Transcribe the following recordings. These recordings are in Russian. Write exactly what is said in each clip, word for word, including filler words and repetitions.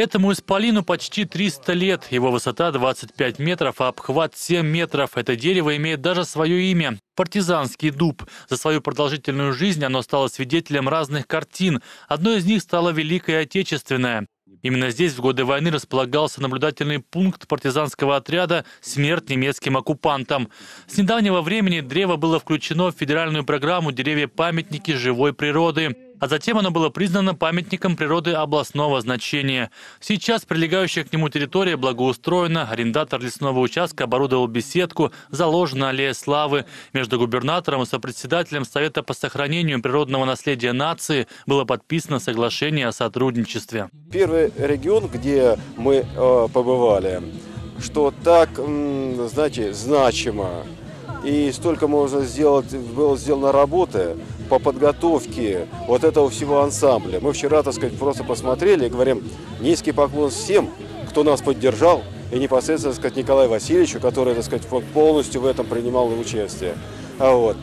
Этому исполину почти триста лет. Его высота двадцать пять метров, а обхват семь метров. Это дерево имеет даже свое имя – партизанский дуб. За свою продолжительную жизнь оно стало свидетелем разных картин. Одной из них стала Великая Отечественная. Именно здесь в годы войны располагался наблюдательный пункт партизанского отряда «Смерть немецким оккупантам». С недавнего времени древо было включено в федеральную программу «Деревья-памятники живой природы». А затем оно было признано памятником природы областного значения. Сейчас прилегающая к нему территория благоустроена, арендатор лесного участка оборудовал беседку, заложена аллея славы. Между губернатором и сопредседателем Совета по сохранению природного наследия нации было подписано соглашение о сотрудничестве. Первый регион, где мы э, побывали, что так, м, знаете, значимо. И столько можно сделать, было сделано работы по подготовке вот этого всего ансамбля. Мы вчера, так сказать, просто посмотрели и говорим низкий поклон всем, кто нас поддержал, и непосредственно, так сказать, Николаю Васильевичу, который, так сказать, полностью в этом принимал участие. А вот.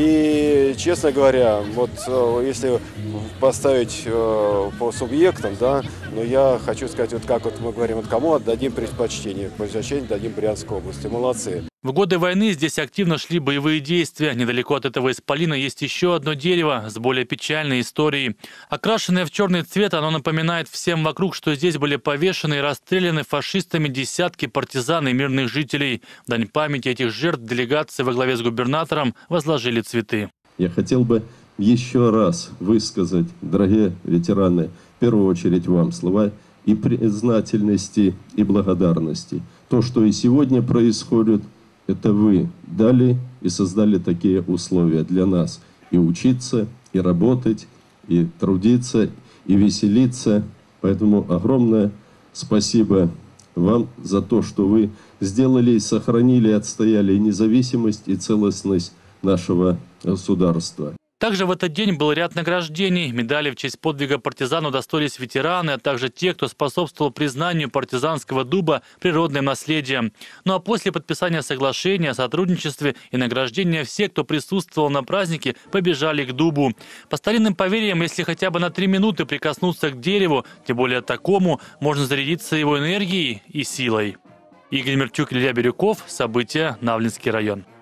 И, честно говоря, вот если поставить по субъектам, да, но я хочу сказать, вот как вот мы говорим, вот кому отдадим предпочтение, предпочтение дадим Брянской области. Молодцы. В годы войны здесь активно шли боевые действия. Недалеко от этого исполина есть еще одно дерево с более печальной историей. Окрашенное в черный цвет, оно напоминает всем вокруг, что здесь были повешены и расстреляны фашистами десятки партизан и мирных жителей. В дань памяти этих жертв делегации во главе с губернатором возложили цветы. Я хотел бы еще раз высказать, дорогие ветераны, в первую очередь вам слова и признательности, и благодарности. То, что и сегодня происходит, это вы дали и создали такие условия для нас. И учиться, и работать, и трудиться, и веселиться. Поэтому огромное спасибо вам за то, что вы сделали и сохранили, и отстояли и независимость, и целостность нашего государства. Также в этот день был ряд награждений. Медали в честь подвига партизан удостоились ветераны, а также те, кто способствовал признанию партизанского дуба природным наследием. Ну а после подписания соглашения о сотрудничестве и награждения все, кто присутствовал на празднике, побежали к дубу. По старинным поверьям, если хотя бы на три минуты прикоснуться к дереву, тем более такому, можно зарядиться его энергией и силой. Игорь Мерчук, Илья Бирюков. События. Навлинский район.